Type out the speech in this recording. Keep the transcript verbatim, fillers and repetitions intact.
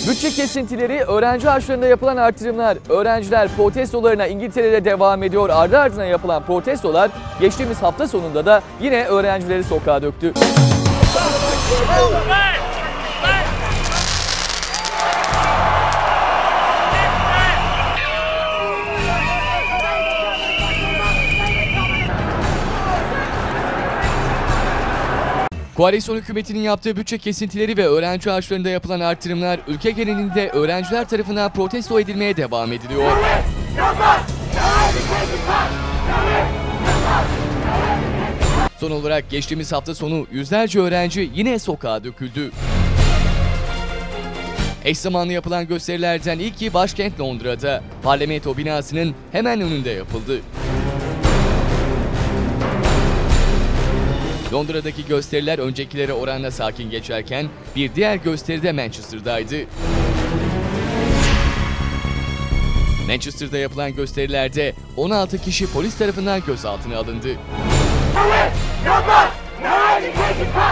Bütçe kesintileri, öğrenci harçlarında yapılan artırımlar, öğrenciler protestolarına İngiltere'de devam ediyor. Ardı ardına yapılan protestolar geçtiğimiz hafta sonunda da yine öğrencileri sokağa döktü. Koalisyon hükümetinin yaptığı bütçe kesintileri ve öğrenci harçlarında yapılan artırımlar ülke genelinde öğrenciler tarafından protesto edilmeye devam ediliyor. Son olarak geçtiğimiz hafta sonu yüzlerce öğrenci yine sokağa döküldü. Eş zamanlı yapılan gösterilerden ilki başkent Londra'da, parlamento binasının hemen önünde yapıldı. Londra'daki gösteriler öncekilere oranla sakin geçerken bir diğer gösteri de Manchester'daydı. Manchester'da yapılan gösterilerde on altı kişi polis tarafından gözaltına alındı.